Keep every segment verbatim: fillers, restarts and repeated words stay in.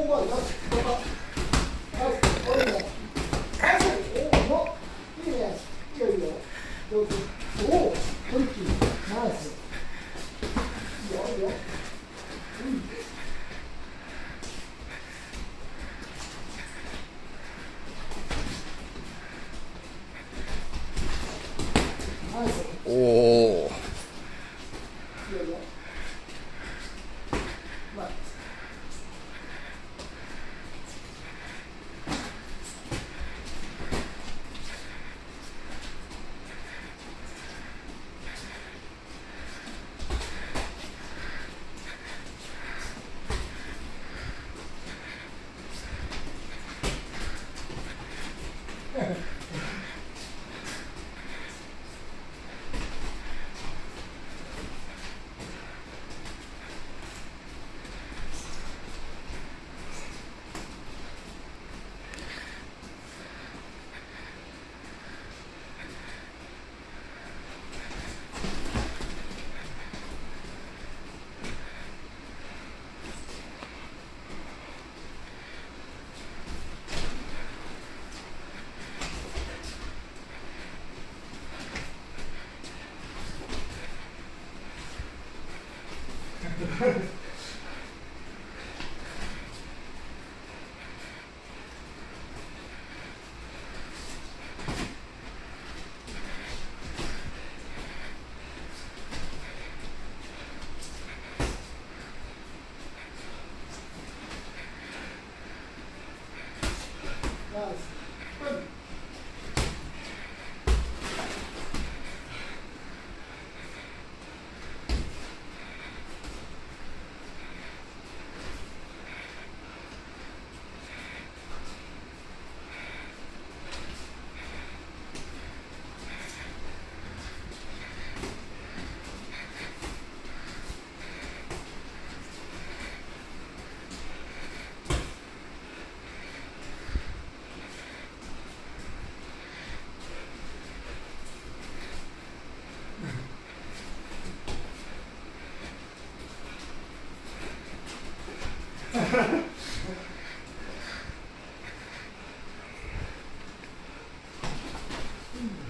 まで出す。また。出す。おいいね。出す。おお、いいね。いいよいいよ。上手。おお、トリッキー。ナイス。いいよいいよ。うん。ナイス。 おお。 いいよいいよ。まあ。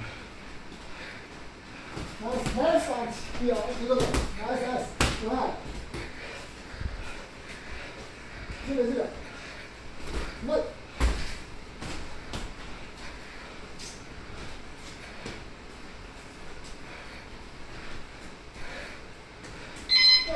ナイスナイスパンチ。いいよ、いいこと。ナイスナイス。うまい。